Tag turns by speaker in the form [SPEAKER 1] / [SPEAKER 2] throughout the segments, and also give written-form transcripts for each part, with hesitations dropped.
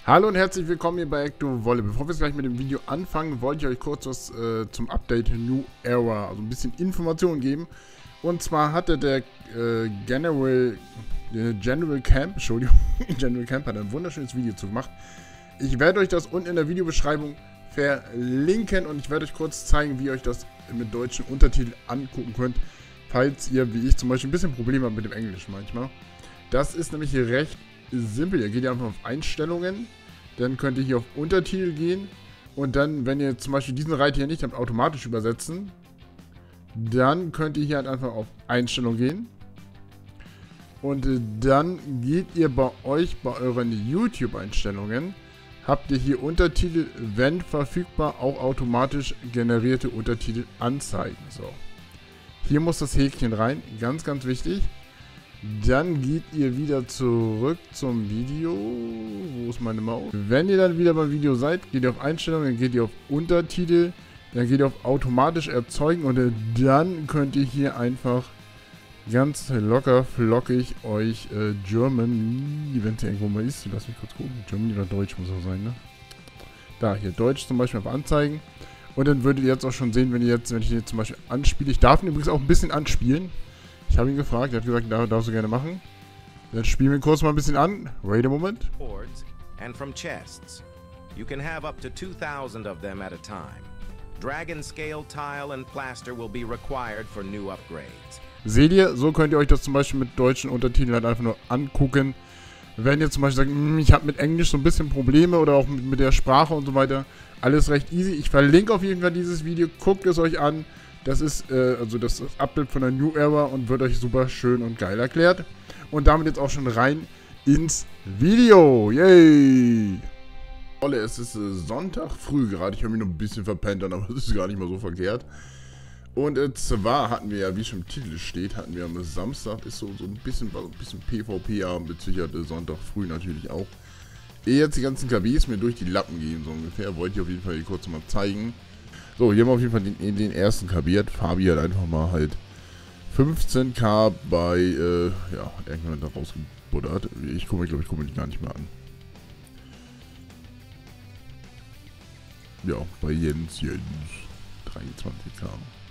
[SPEAKER 1] Hallo und herzlich willkommen hier bei Ecto-Wolle. Bevor wir jetzt gleich mit dem Video anfangen, wollte ich euch kurz was zum Update New Era, also ein bisschen Informationen geben. Und zwar hatte der General Camp, Entschuldigung, General Camp hat ein wunderschönes Video zu gemacht. Ich werde euch das unten in der Videobeschreibung verlinken und ich werde euch kurz zeigen, wie ihr euch das mit deutschen Untertiteln angucken könnt, falls ihr, wie ich zum Beispiel, ein bisschen Probleme habt mit dem Englisch manchmal. Das ist nämlich recht simpel. Ihr geht einfach auf Einstellungen, dann könnt ihr hier auf Untertitel gehen und dann, wenn ihr zum Beispiel diesen Reiter hier nicht habt, automatisch übersetzen, dann könnt ihr hier halt einfach auf Einstellungen gehen und dann geht ihr bei euch, bei euren YouTube-Einstellungen, habt ihr hier Untertitel, wenn verfügbar, auch automatisch generierte Untertitel anzeigen. So. Hier muss das Häkchen rein, ganz, ganz wichtig. Dann geht ihr wieder zurück zum Video. Wo ist meine Maus? Wenn ihr dann wieder beim Video seid, geht ihr auf Einstellungen, dann geht ihr auf Untertitel, dann geht ihr auf automatisch erzeugen und dann könnt ihr hier einfach ganz locker, flockig euch German, wenn es irgendwo mal ist, lass mich kurz gucken, German oder Deutsch muss auch sein, ne? Da, hier Deutsch zum Beispiel auf Anzeigen. Und dann würdet ihr jetzt auch schon sehen, wenn ich hier zum Beispiel anspiele. Ich darf ihn übrigens auch ein bisschen anspielen. Ich habe ihn gefragt, er hat gesagt, darfst du gerne machen. Dann spielen wir kurz mal ein bisschen an. Wait a moment.
[SPEAKER 2] And from chests. You can have up to 2,000 of them at a time. Dragon scale tile and plaster will be required for new upgrades.
[SPEAKER 1] Seht ihr, so könnt ihr euch das zum Beispiel mit deutschen Untertiteln halt einfach nur angucken. Wenn ihr zum Beispiel sagt, ich habe mit Englisch so ein bisschen Probleme oder auch mit der Sprache und so weiter. Alles recht easy. Ich verlinke auf jeden Fall dieses Video. Guckt es euch an. Das ist also das Update von der New Era und wird euch super schön und geil erklärt. Und damit jetzt auch schon rein ins Video. Yay! Es ist Sonntag früh gerade. Ich habe mich noch ein bisschen verpennt, aber es ist gar nicht mal so verkehrt. Und zwar hatten wir ja, wie schon im Titel steht, hatten wir am Samstag, ist so ein bisschen PvP-Abend, mit Sicherheit Sonntag früh natürlich auch. Ehe jetzt die ganzen KBs mir durch die Lappen gehen, so ungefähr, wollte ich auf jeden Fall hier kurz mal zeigen. So, hier haben wir auf jeden Fall den ersten kabiert. Fabi hat einfach mal halt 15k bei, ja, irgendwann da rausgebuddert. Ich gucke mir die gar nicht mehr an. Ja, bei Jens 23k.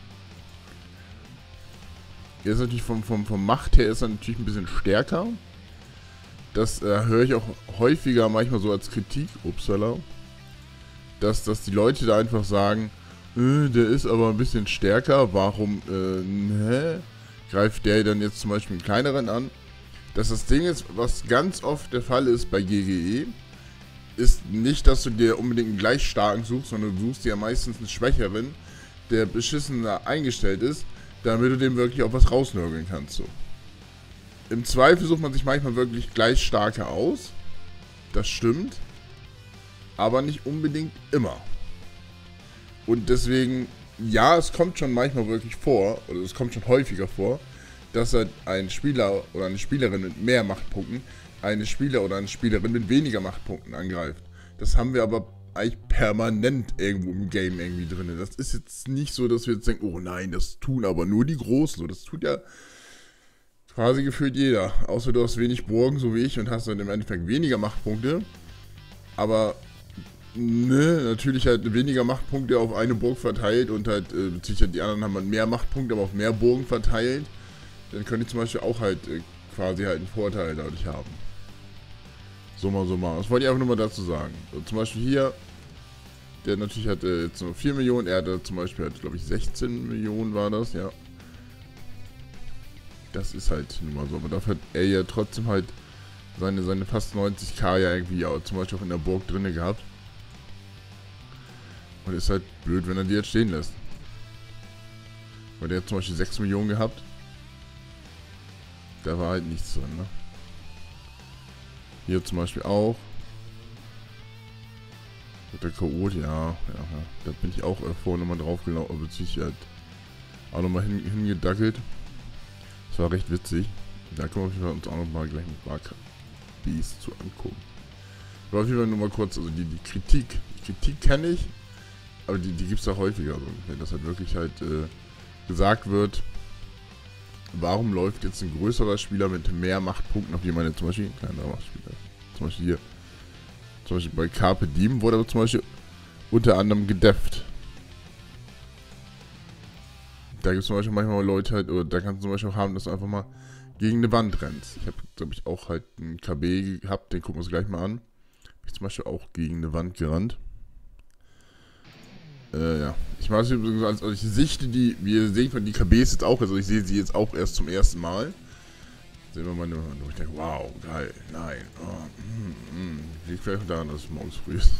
[SPEAKER 1] Er ist natürlich vom Macht her ist er natürlich ein bisschen stärker. Das höre ich auch häufiger manchmal so als Kritik, upsala. Dass die Leute da einfach sagen, der ist aber ein bisschen stärker, warum greift der dann jetzt zum Beispiel einen kleineren an? Das Ding ist, was ganz oft der Fall ist bei GGE, ist nicht, dass du dir unbedingt einen gleich starken suchst, sondern du suchst dir ja meistens einen schwächeren, der beschissener eingestellt ist, damit du dem wirklich auch was rausnörgeln kannst. So. Im Zweifel sucht man sich manchmal wirklich gleich starke aus, das stimmt, aber nicht unbedingt immer. Und deswegen, ja, es kommt schon manchmal wirklich vor, oder es kommt schon häufiger vor, dass halt ein Spieler oder eine Spielerin mit mehr Machtpunkten eine Spieler oder eine Spielerin mit weniger Machtpunkten angreift. Das haben wir aber eigentlich permanent irgendwo im Game irgendwie drin. Das ist jetzt nicht so, dass wir jetzt denken, oh nein, das tun aber nur die Großen. So, das tut ja quasi gefühlt jeder. Außer du hast wenig Burgen, so wie ich, und hast dann im Endeffekt weniger Machtpunkte. Aber ne, natürlich halt weniger Machtpunkte auf eine Burg verteilt und halt, beziehungsweise die anderen haben halt mehr Machtpunkte, aber auf mehr Burgen verteilt. Dann könnte ich zum Beispiel auch halt quasi halt einen Vorteil dadurch haben. So mal. Das wollte ich einfach nur mal dazu sagen. So, zum Beispiel hier, der natürlich hat jetzt nur 4 Millionen, er hatte zum Beispiel, halt, glaube ich, 16 Millionen war das, ja. Das ist halt nun mal so, aber dafür hat er ja trotzdem halt seine fast 90k ja irgendwie auch, zum Beispiel auch in der Burg drinne gehabt. Und ist halt blöd, wenn er die jetzt stehen lässt. Weil der hat zum Beispiel 6 Millionen gehabt. Da war halt nichts drin, ne? Hier zum Beispiel auch. Der Chaot, ja. Da bin ich auch vorhin nochmal drauf gelaufen, aber sich halt auch nochmal hingedackelt. Das war recht witzig. Da können wir uns auch nochmal gleich ein paar KBs zu angucken. Aber auf jeden Fall nur mal kurz, also die Kritik. Die Kritik kenne ich, aber die gibt es da häufiger. Also, dass halt wirklich halt gesagt wird, warum läuft jetzt ein größerer Spieler mit mehr Machtpunkten auf jemanden, zum Beispiel ein kleinerer Machtspieler? Zum Beispiel hier. Zum Beispiel bei Carpe Diem wurde aber zum Beispiel unter anderem gedefft. Da gibt es zum Beispiel manchmal Leute halt, oder da kannst du zum Beispiel auch haben, dass du einfach mal gegen eine Wand rennst. Ich habe, glaube ich, auch halt einen KB gehabt, den gucken wir uns gleich mal an. Bin ich zum Beispiel auch gegen eine Wand gerannt. Ja. Ich mache es übrigens, also ich sichte die, wie ihr seht, die KBs jetzt auch, also ich sehe sie jetzt auch erst zum ersten Mal. Sehen wir mal nur, wo ich denke, wow, geil, nein, liegt vielleicht daran, dass es morgens früh ist.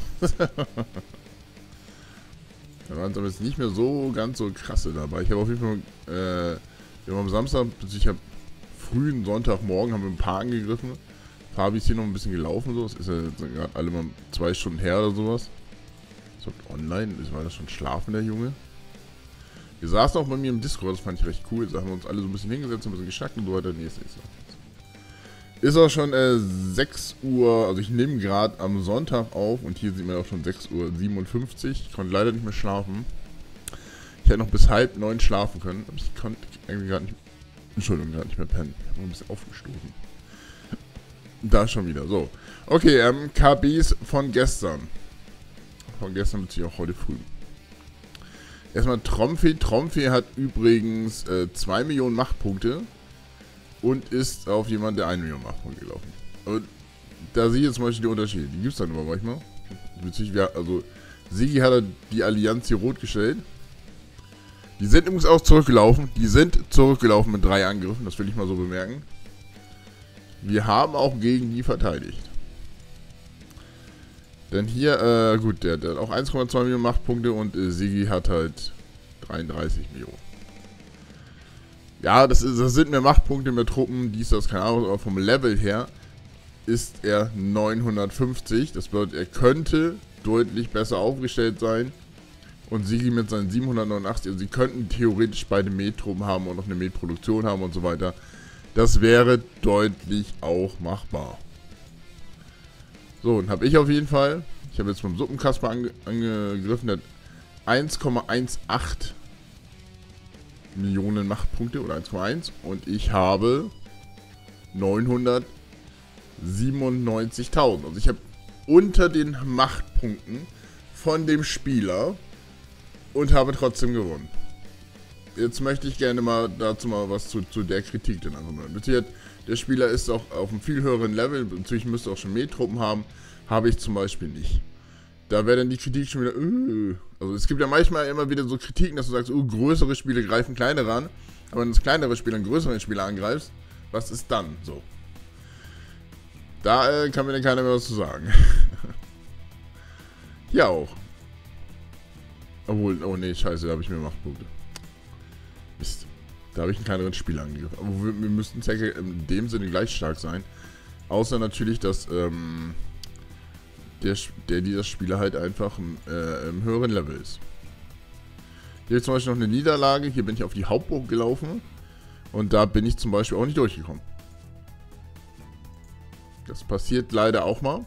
[SPEAKER 1] Da waren es aber jetzt nicht mehr so ganz so krasse dabei. Ich habe auf jeden Fall, wir haben am Samstag, ich habe frühen Sonntagmorgen, haben wir ein paar angegriffen. Fabi ist hier noch ein bisschen gelaufen, so. Das ist ja gerade alle mal 2 Stunden her oder sowas. So, online, war das schon schlafen, der Junge. Wir saßen auch bei mir im Discord, das fand ich recht cool. Da haben wir uns alle so ein bisschen hingesetzt, ein bisschen geschnackt und so weiter. Nee, ist auch schon 6 Uhr, also ich nehme gerade am Sonntag auf und hier sieht man auch schon 6:57 Uhr. Ich konnte leider nicht mehr schlafen. Ich hätte noch bis 8:30 schlafen können, aber ich konnte irgendwie gerade nicht, Entschuldigung, gerade nicht mehr pennen. Ich habe noch ein bisschen aufgestoßen. Da schon wieder, so. Okay, KBs von gestern. Von gestern beziehe ich auch heute früh. Erstmal Tromfee. Tromfee hat übrigens 2 Millionen Machtpunkte und ist auf jemanden, der 1 Million Machtpunkte gelaufen. Und da sehe ich jetzt zum Beispiel die Unterschiede. Die gibt es dann immer manchmal. Also Sigi hat die Allianz hier rot gestellt. Die sind übrigens auch zurückgelaufen. Die sind zurückgelaufen mit 3 Angriffen. Das will ich mal so bemerken. Wir haben auch gegen die verteidigt. Denn hier, gut, der hat auch 1,2 Millionen Machtpunkte und Sigi hat halt 33 Millionen. Ja, das sind mehr Machtpunkte, mehr Truppen, dies, das, keine Ahnung, aber vom Level her ist er 950. Das bedeutet, er könnte deutlich besser aufgestellt sein. Und Sigi mit seinen 789, also sie könnten theoretisch beide Med-Truppen haben und noch eine Med-Produktion haben und so weiter. Das wäre deutlich auch machbar. So, dann habe ich auf jeden Fall, ich habe jetzt vom Suppenkasper angegriffen, der hat 1,18 Millionen Machtpunkte oder 1,1 und ich habe 997.000. Also ich habe unter den Machtpunkten von dem Spieler und habe trotzdem gewonnen. Jetzt möchte ich gerne mal dazu mal was zu der Kritik denn einfach mal. Der Spieler ist auch auf einem viel höheren Level, natürlich müsste auch schon Med-Truppen haben, habe ich zum Beispiel nicht. Da wäre dann die Kritik schon wieder, Also es gibt ja manchmal immer wieder so Kritiken, dass du sagst, größere Spiele greifen kleinere an, aber wenn das kleinere Spiel einen größeren Spieler angreifst, was ist dann so? Da kann mir dann keiner mehr was zu sagen. Hier auch. Obwohl, oh nee, scheiße, da habe ich mehr Machtpunkte. Mist. Da habe ich einen kleineren Spieler angegriffen. Aber wir müssten in dem Sinne gleich stark sein. Außer natürlich, dass dieser Spieler halt einfach im höheren Level ist. Hier habe ich zum Beispiel noch eine Niederlage. Hier bin ich auf die Hauptburg gelaufen. Und da bin ich zum Beispiel auch nicht durchgekommen. Das passiert leider auch mal.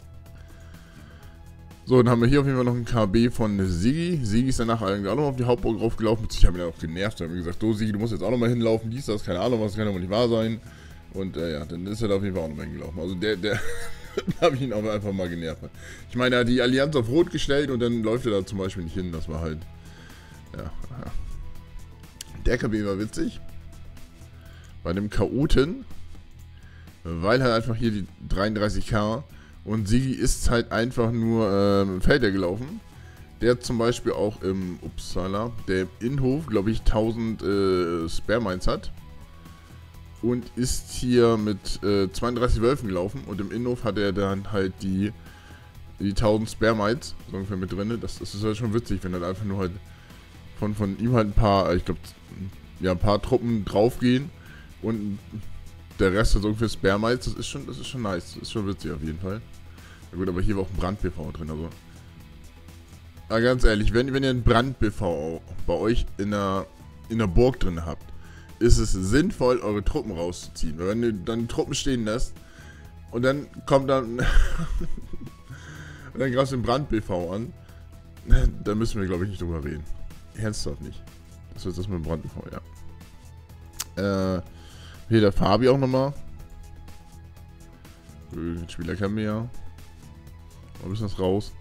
[SPEAKER 1] So, dann haben wir hier auf jeden Fall noch ein KB von Sigi. Sigi ist danach irgendwie auch nochmal auf die Hauptburg draufgelaufen. Ich habe ihn dann auch genervt. Da haben wir gesagt, so Sigi, du musst jetzt auch nochmal hinlaufen. Dies, das, keine Ahnung was, das kann doch nicht wahr sein. Und ja, dann ist er da auf jeden Fall auch nochmal hingelaufen. Also da habe ich ihn auch einfach mal genervt. Ich meine, er hat die Allianz auf Rot gestellt und dann läuft er da zum Beispiel nicht hin. Das war halt, ja. Der KB war witzig. Bei dem Chaoten, weil halt einfach hier die 33k und Sigi ist halt einfach nur im Felder gelaufen. Der hat zum Beispiel auch im Uppsala, der im Innenhof, glaube ich, 1000 Spare Mines hat. Und ist hier mit 32 Wölfen gelaufen. Und im Innenhof hat er dann halt die 1000 Spare Mines so ungefähr mit drin. Das ist halt schon witzig, wenn dann einfach nur halt von ihm halt ein paar, ich glaube, ja, ein paar Truppen draufgehen. Und der Rest ist ungefähr Spare Mines. Das ist schon nice. Das ist schon witzig auf jeden Fall. Na gut, aber hier war auch ein Brand-PV drin. Also. Aber ganz ehrlich, wenn ihr einen Brand-PV bei euch in der Burg drin habt, ist es sinnvoll, eure Truppen rauszuziehen. Weil wenn ihr dann Truppen stehen lässt und dann kommt dann und dann greifst du den Brand-PV an, dann müssen wir, glaube ich, nicht drüber reden. Ernsthaft nicht. Das ist das mit dem Brand-PV, ja. Hier der Fabi auch nochmal. Den Spieler kennen wir ja. Ein bisschen was raus.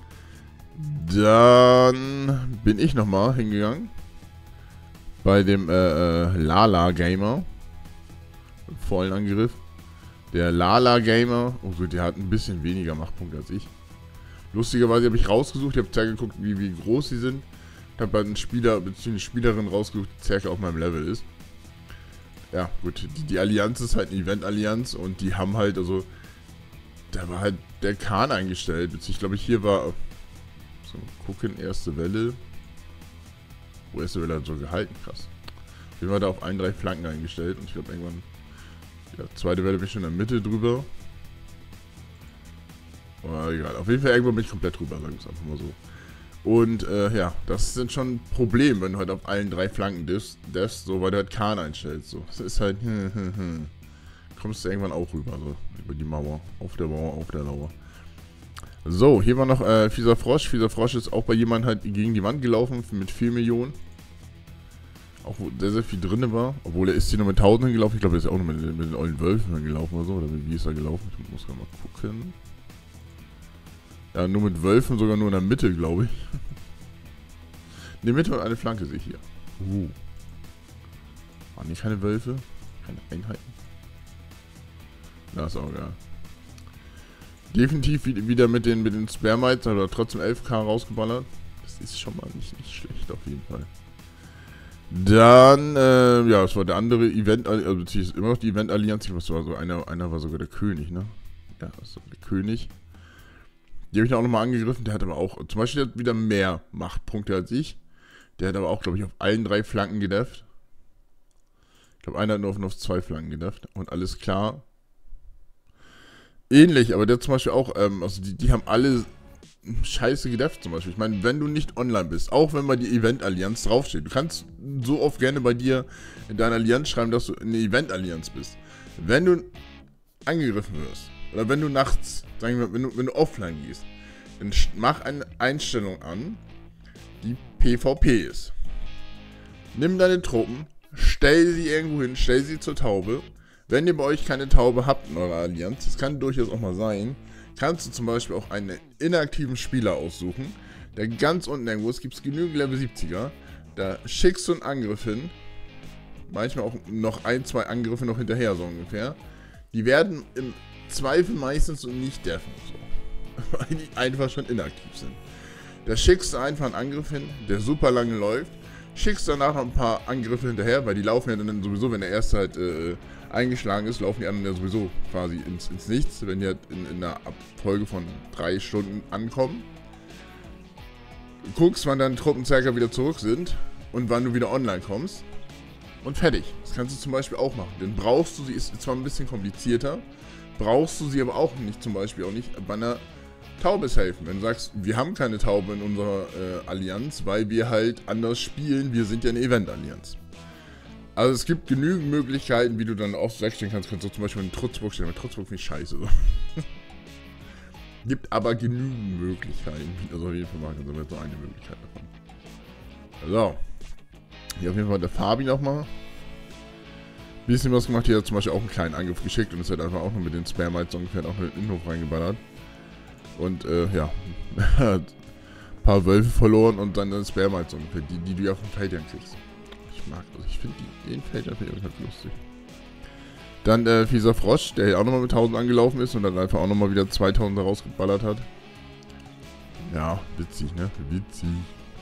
[SPEAKER 1] Dann bin ich nochmal hingegangen. Bei dem Lala Gamer. Vollen Angriff. Der Lala Gamer. Oh gut, der hat ein bisschen weniger Machtpunkte als ich. Lustigerweise habe ich rausgesucht. Ich habe circa geguckt, wie groß sie sind. Ich habe einen Spieler bzw. eine Spielerin rausgesucht, die circa auf meinem Level ist. Ja, gut. Die Allianz ist halt eine Event-Allianz. Und die haben halt, also... Da war halt der Khan eingestellt. Ich glaube, hier war... So, gucken, erste Welle. Oh, erste Welle hat so gehalten, krass. Wir waren da auf 1, 3 Flanken eingestellt und ich glaube irgendwann... Ja, zweite Welle bin ich schon in der Mitte drüber. Aber egal, auf jeden Fall irgendwann bin ich komplett drüber, sagen wir es einfach mal so. Und ja, das sind schon ein Problem, wenn du halt auf allen 3 Flanken darfst, so, weil du halt Khan einstellst. So. Das ist halt... Kommst du irgendwann auch rüber, so über die Mauer, auf der Mauer, auf der Lauer. So, hier war noch Fieser Frosch. Fieser Frosch ist auch bei jemandem halt gegen die Wand gelaufen mit 4 Millionen. Auch wo sehr, sehr viel drin war. Obwohl er ist hier nur mit 1000 gelaufen. Ich glaube, er ist auch nur mit den ollen Wölfen gelaufen oder so. Oder wie ist er gelaufen? Ich muss gerade mal gucken. Ja, nur mit Wölfen, sogar nur in der Mitte, glaube ich. In der Mitte und eine Flanke sehe ich hier. Waren hier keine Wölfe? Keine Einheiten? Das ist auch geil. Definitiv wieder mit den Spermites, aber trotzdem 11k rausgeballert. Das ist schon mal nicht schlecht auf jeden Fall. Dann, ja, das war der andere Event, also beziehungsweise immer noch die Event-Allianz. Was war so, einer war sogar der König, ne? Ja, das war der König. Die habe ich auch nochmal angegriffen, der hat aber auch, zum Beispiel der hat wieder mehr Machtpunkte als ich. Der hat aber auch, glaube ich, auf allen 3 Flanken gedefft. Ich glaube, einer hat nur auf 2 Flanken gedefft. Und alles klar. Ähnlich, aber der zum Beispiel auch, also die haben alle scheiße gedefft zum Beispiel. Ich meine, wenn du nicht online bist, auch wenn bei die Event-Allianz draufsteht, du kannst so oft gerne bei dir in deiner Allianz schreiben, dass du eine Event-Allianz bist. Wenn du angegriffen wirst, oder wenn du nachts, sagen wir, wenn du offline gehst, dann mach eine Einstellung an, die PvP ist. Nimm deine Truppen, stell sie irgendwo hin, stell sie zur Taube. Wenn ihr bei euch keine Taube habt in eurer Allianz, das kann durchaus auch mal sein, kannst du zum Beispiel auch einen inaktiven Spieler aussuchen, der ganz unten irgendwo ist, gibt es genügend Level 70er, da schickst du einen Angriff hin, manchmal auch noch 1, 2 Angriffe noch hinterher, so ungefähr. Die werden im Zweifel meistens nicht deffen, so, weil die einfach schon inaktiv sind. Da schickst du einfach einen Angriff hin, der super lange läuft, schickst danach noch ein paar Angriffe hinterher, weil die laufen ja dann sowieso, wenn der erste halt eingeschlagen ist, laufen die anderen ja sowieso quasi ins Nichts, wenn die halt in einer Abfolge von 3 Stunden ankommen. Du guckst, wann deine Truppen circa wieder zurück sind und wann du wieder online kommst. Und fertig. Das kannst du zum Beispiel auch machen. Denn brauchst du sie, ist zwar ein bisschen komplizierter, brauchst du sie aber auch nicht, zum Beispiel auch nicht bei einer Taube helfen. Wenn du sagst, wir haben keine Taube in unserer Allianz, weil wir halt anders spielen, wir sind ja eine Event-Allianz. Also es gibt genügend Möglichkeiten, wie du dann auch wegstellen kannst. Kannst du zum Beispiel in Trutzburg stellen, weil Trutzburg finde ich scheiße. So. Gibt aber genügend Möglichkeiten. Also auf jeden Fall machen wir jetzt noch eine Möglichkeit davon. So. Hier auf jeden Fall der Fabi nochmal. Bisschen was gemacht. Hier hat zum Beispiel auch einen kleinen Angriff geschickt und ist halt einfach auch noch mit den Spermites ungefähr auch in den Innenhof reingeballert. Und ja, hat ein paar Wölfe verloren und dann Spermites ungefähr, die du ja auf dem Feldern kriegst. Ich finde den Feldern halt lustig. Dann Fieser Frosch, der hier auch nochmal mit 1000 angelaufen ist und dann einfach auch nochmal wieder 2000 rausgeballert hat. Ja, witzig, ne? Witzig.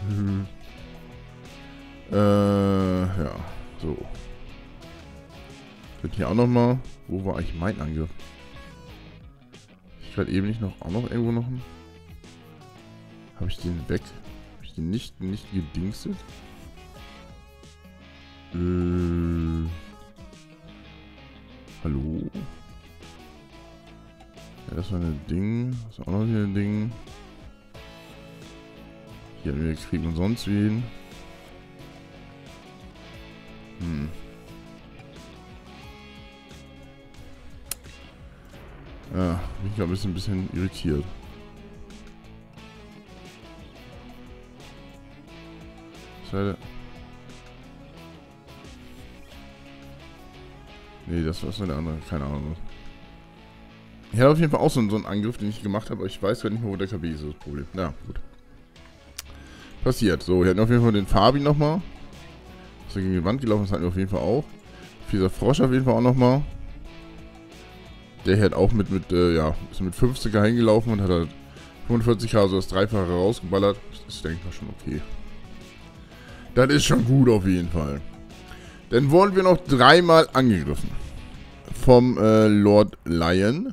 [SPEAKER 1] Ja, so. Dann hier auch nochmal. Wo war eigentlich mein Angriff? Ich gerade eben nicht noch, auch noch irgendwo noch einen. Habe ich den weg? Habe ich den nicht gedingstet? Hallo? Ja, das war ein Ding. Das ist auch noch hier ein Ding. Hier wir kriegen wir sonst wen. Ja, bin ich gerade ein bisschen irritiert. Seite. Nee, das war so eine andere, keine Ahnung. Ich hatte auf jeden Fall auch so einen Angriff, den ich gemacht habe, aber ich weiß gar nicht mehr, wo der KB ist, das Problem. Na, gut. Passiert. So, wir hatten auf jeden Fall den Fabi nochmal. Ist er gegen die Wand gelaufen, das hatten wir auf jeden Fall auch. Dieser Frosch auf jeden Fall auch nochmal. Der hat auch ist mit 50er hingelaufen und hat halt 45k, also das Dreifache rausgeballert. Das ist, denke ich mal, schon okay. Das ist schon gut auf jeden Fall. Dann wurden wir noch 3-mal angegriffen. Vom Lord Lion.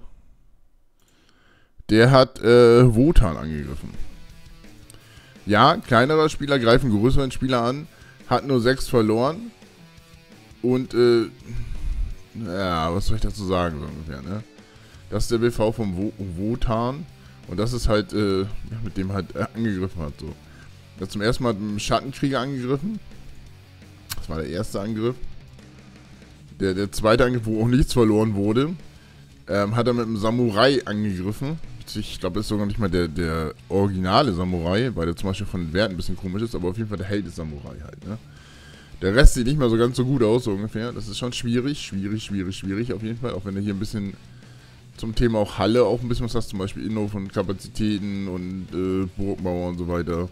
[SPEAKER 1] Der hat Wotan angegriffen. Ja, kleinere Spieler greifen größeren Spieler an. Hat nur 6 verloren. Und, ja, was soll ich dazu sagen, so ungefähr, ne? Das ist der BV vom Wotan. Und das ist halt, mit dem halt angegriffen hat, so. Er hat zum ersten Mal mit einem Schattenkrieger angegriffen. Das war der erste Angriff. Der zweite Angriff, wo auch nichts verloren wurde, hat er mit einem Samurai angegriffen. Ich glaube, das ist sogar nicht mal der originale Samurai, weil der zum Beispiel von den Werten ein bisschen komisch ist, aber auf jeden Fall der Held ist Samurai halt, ne? Der Rest sieht nicht mal so ganz so gut aus, so ungefähr. Das ist schon schwierig auf jeden Fall. Auch wenn du hier ein bisschen zum Thema auch Halle auch ein bisschen was hast, zum Beispiel Inno von Kapazitäten und Burgbauer und so weiter.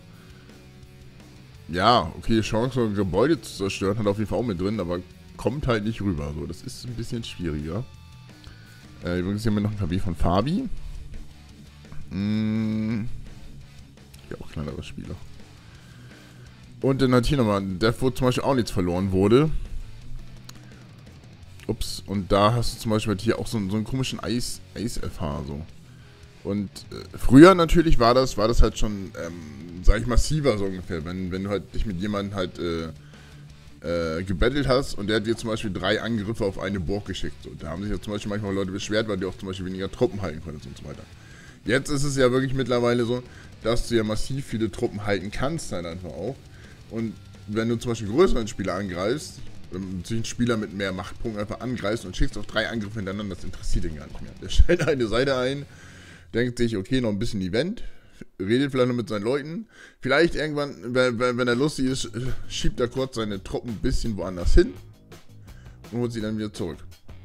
[SPEAKER 1] Ja, okay, Chance, so ein Gebäude zu zerstören, hat auf jeden Fall auch mit drin, aber kommt halt nicht rüber. So, das ist ein bisschen schwieriger. Übrigens hier haben wir noch ein KB von Fabi. Ja, auch kleinerer Spieler. Und dann hat hier nochmal ein Death, wo zum Beispiel auch nichts verloren wurde. Ups, und da hast du zum Beispiel hier auch so einen komischen Eis-FH, so. Und früher natürlich war das halt schon, sag ich, massiver so ungefähr, wenn du halt dich mit jemandem halt gebettelt hast und der hat dir zum Beispiel 3 Angriffe auf eine Burg geschickt. So. Da haben sich ja zum Beispiel manchmal Leute beschwert, weil die auch zum Beispiel weniger Truppen halten konntest und so weiter. Jetzt ist es ja wirklich mittlerweile so, dass du ja massiv viele Truppen halten kannst halt einfach auch. Und wenn du zum Beispiel größeren Spieler angreifst, einen Spieler mit mehr Machtpunkten einfach angreifst und schickst auch 3 Angriffe hintereinander, das interessiert ihn gar nicht mehr. Der stellt eine Seite ein, denkt sich, okay, noch ein bisschen Event, redet vielleicht noch mit seinen Leuten. Vielleicht irgendwann, wenn er lustig ist, schiebt er kurz seine Truppen ein bisschen woanders hin und holt sie dann wieder zurück.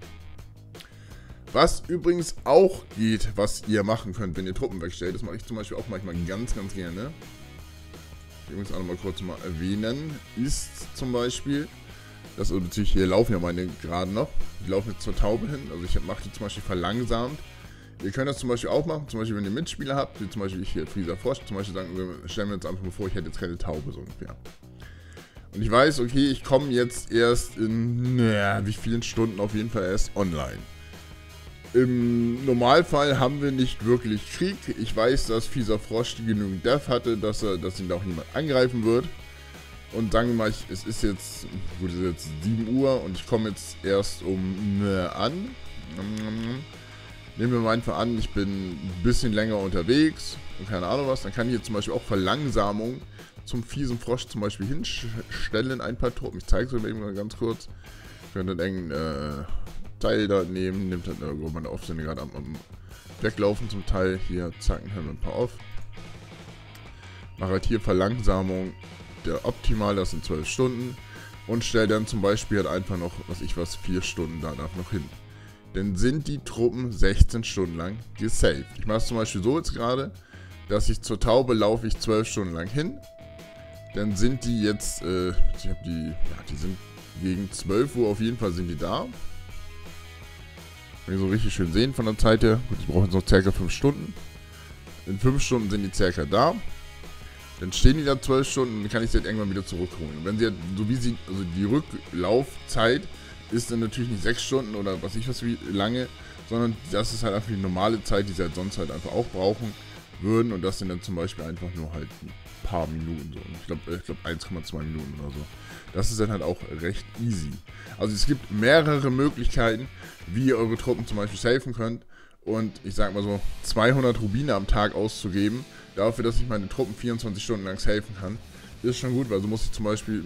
[SPEAKER 1] Was übrigens auch geht, was ihr machen könnt, wenn ihr Truppen wegstellt, das mache ich zum Beispiel auch manchmal ganz, ganz gerne. Ich übrigens auch nochmal kurz mal erwähnen, ist zum Beispiel, das natürlich hier laufen ja meine gerade noch, die laufen jetzt zur Taube hin, also ich mache die zum Beispiel verlangsamt. Ihr könnt das zum Beispiel auch machen, zum Beispiel wenn ihr Mitspieler habt, wie zum Beispiel ich hier Frieser Frosch, zum Beispiel sagen wir, stellen wir uns einfach mal vor, ich hätte jetzt keine Taube so ungefähr. Und ich weiß, okay, ich komme jetzt erst in, wie vielen Stunden auf jeden Fall erst online. Im Normalfall haben wir nicht wirklich Krieg. Ich weiß, dass Fieser Frosch genügend Death hatte, dass ihn da auch niemand angreifen wird. Und sagen wir mal, es ist jetzt, gut, es ist jetzt 7 Uhr und ich komme jetzt erst an. Nehmen wir mal einfach an, ich bin ein bisschen länger unterwegs und keine Ahnung was. Dann kann ich jetzt zum Beispiel auch Verlangsamung zum fiesen Frosch zum Beispiel hinstellen, ein paar Truppen. Ich zeige es euch eben mal ganz kurz. Ich könnte dann irgendeinen Teil da nehmen, nimmt dann irgendwo meine Aufstände gerade am Weglaufen zum Teil. Hier, zack, hören wir ein paar auf. Mache halt hier Verlangsamung der optimal, das sind 12 Stunden. Und stelle dann zum Beispiel halt einfach noch, 4 Stunden danach noch hin. Dann sind die Truppen 16 Stunden lang gesaved. Ich mache es zum Beispiel so jetzt gerade, dass ich zur Taube laufe ich 12 Stunden lang hin. Dann sind die jetzt, die sind gegen 12 Uhr auf jeden Fall sind die da. Wenn ihr so richtig schön sehen von der Zeit her. Gut, ich brauche jetzt noch ca. 5 Stunden. In 5 Stunden sind die ca. da. Dann stehen die da 12 Stunden und dann kann ich sie halt irgendwann wieder zurückholen. Und wenn sie halt, also die Rücklaufzeit ist dann natürlich nicht 6 Stunden oder was wie lange, sondern das ist halt einfach die normale Zeit, die sie halt sonst halt einfach auch brauchen würden. Und das sind dann zum Beispiel einfach nur halt ein paar Minuten so. Ich glaube 1,2 Minuten oder so. Das ist dann halt auch recht easy. Also es gibt mehrere Möglichkeiten, wie ihr eure Truppen zum Beispiel safen könnt. Und ich sag mal so, 200 Rubine am Tag auszugeben, dafür, dass ich meine Truppen 24 Stunden lang safen kann, ist schon gut, weil so muss ich zum Beispiel,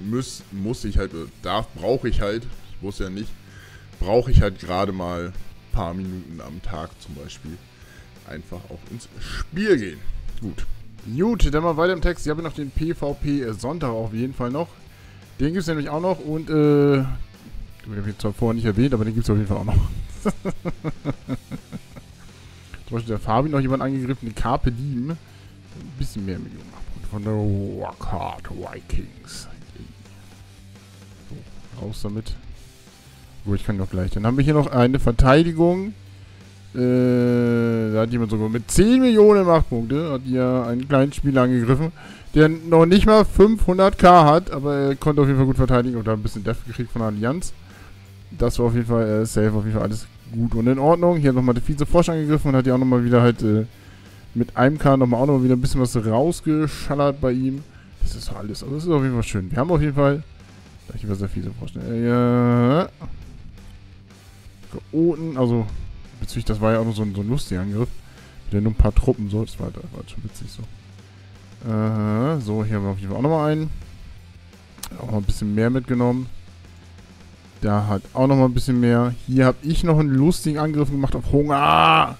[SPEAKER 1] brauche ich halt, ich wusste ja nicht, brauche ich halt gerade mal ein paar Minuten am Tag zum Beispiel einfach auch ins Spiel gehen. Gut, dann mal weiter im Text. Ich habe noch den PvP-Sonntag auf jeden Fall noch. Den gibt es nämlich auch noch und, den habe ich zwar vorher nicht erwähnt, aber den gibt es auf jeden Fall auch noch. Zum Beispiel der Fabi noch jemand angegriffen, die Carpe Diem. Ein bisschen mehr Millionen Machtpunkte von der Warcard Vikings. So, raus damit. Gut, ich kann noch gleich. Dann haben wir hier noch eine Verteidigung. Da hat jemand sogar mit 10 Millionen Machtpunkte, hat hier einen kleinen Spieler angegriffen, der noch nicht mal 500k hat, aber er konnte auf jeden Fall gut verteidigen und da ein bisschen Def gekriegt von der Allianz. Das war auf jeden Fall safe, auf jeden Fall alles gut und in Ordnung. Hier hat nochmal der Vize-Frosch angegriffen und hat ja auch nochmal wieder halt mit einem K nochmal auch nochmal wieder ein bisschen was rausgeschallert bei ihm. Das ist alles, also das ist auf jeden Fall schön. Wir haben auf jeden Fall, gleich was der Vize-Frosch, Chaoten, also bezüglich, das war ja auch noch so ein lustiger Angriff. Mit nur ein paar Truppen, so, das war schon witzig so. So, hier haben wir auf jeden Fall auch nochmal einen. Auch noch ein bisschen mehr mitgenommen. Da hat auch noch mal ein bisschen mehr. Hier habe ich noch einen lustigen Angriff gemacht auf Hunger.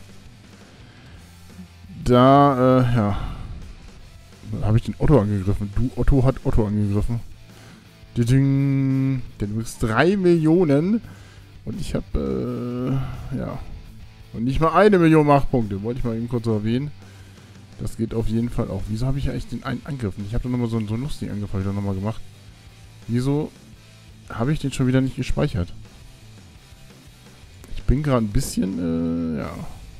[SPEAKER 1] Da, ja. Da habe ich den Otto angegriffen. Du, Otto hat Otto angegriffen. Ding. Der übrigens 3 Millionen. Und ich habe, ja. Und nicht mal 1 Million Machtpunkte. Wollte ich mal eben kurz erwähnen. Das geht auf jeden Fall auch. Wieso habe ich eigentlich den einen angegriffen? Ich habe da nochmal so einen lustigen Angriff habe ich da nochmal gemacht. Wieso habe ich den schon wieder nicht gespeichert? Ich bin gerade ein bisschen, ja.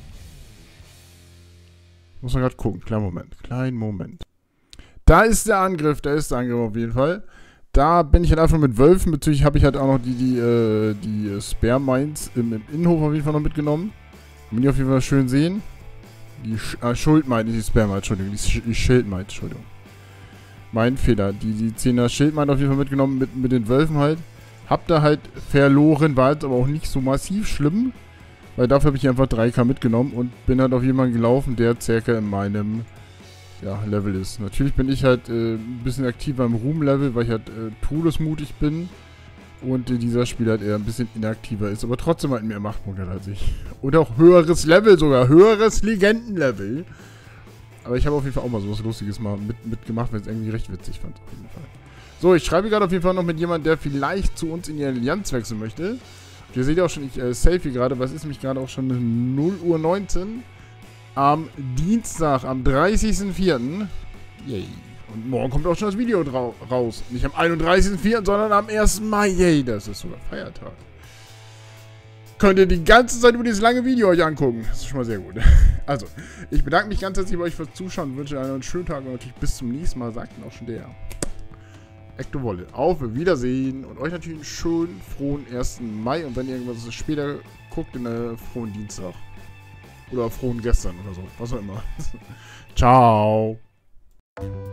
[SPEAKER 1] Muss man gerade gucken. Kleinen Moment. Da ist der Angriff auf jeden Fall. Da bin ich halt einfach mit Wölfen. Bezüglich habe ich halt auch noch die Spare Mines im Innenhof auf jeden Fall noch mitgenommen. Wenn die auf jeden Fall schön sehen. Die Schuldmine, nicht die Spare Mine, Entschuldigung. Die Schildmine, Entschuldigung. Mein Fehler. Die 10er Schildmine auf jeden Fall mitgenommen mit den Wölfen halt. Hab da halt verloren, war jetzt aber auch nicht so massiv schlimm. Weil dafür habe ich einfach 3k mitgenommen und bin halt auf jemanden gelaufen, der circa in meinem Level ist. Natürlich bin ich halt ein bisschen aktiver im Ruhm-Level, weil ich halt todesmutig bin. Und dieser Spieler halt eher ein bisschen inaktiver ist, aber trotzdem halt mehr Machtpunkte als ich. Und auch höheres Level sogar, höheres Legendenlevel. Aber ich habe auf jeden Fall auch mal sowas Lustiges mal mitgemacht, weil ich es irgendwie recht witzig fand. Auf jeden Fall. So, ich schreibe gerade auf jeden Fall noch mit jemandem, der vielleicht zu uns in die Allianz wechseln möchte. Und ihr seht ja auch schon, ich selfie gerade, was ist nämlich gerade auch schon 0:19 Uhr. Am Dienstag, am 30.04. Yay. Und morgen kommt auch schon das Video raus. Nicht am 31.04., sondern am 1. Mai. Yay, das ist sogar Feiertag. Könnt ihr die ganze Zeit über dieses lange Video euch angucken. Das ist schon mal sehr gut. Also, ich bedanke mich ganz herzlich bei euch fürs Zuschauen. Wünsche einen schönen Tag und natürlich bis zum nächsten Mal. Sagt dann auch schon der Ecto Wolle. Auf Wiedersehen und euch natürlich einen schönen, frohen 1. Mai. Und wenn ihr irgendwas später guckt, einen frohen Dienstag. Oder frohen gestern oder so. Was auch immer. Ciao.